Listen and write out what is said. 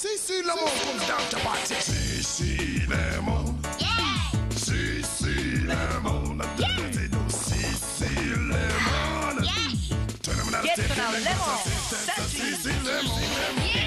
Cc Lemon comes down to party. Cc Lemon. Yeah. Cc Lemon. Cc Lemon. Yeah. Turn them out. Get to the lemon. Cc Lemon. Yeah.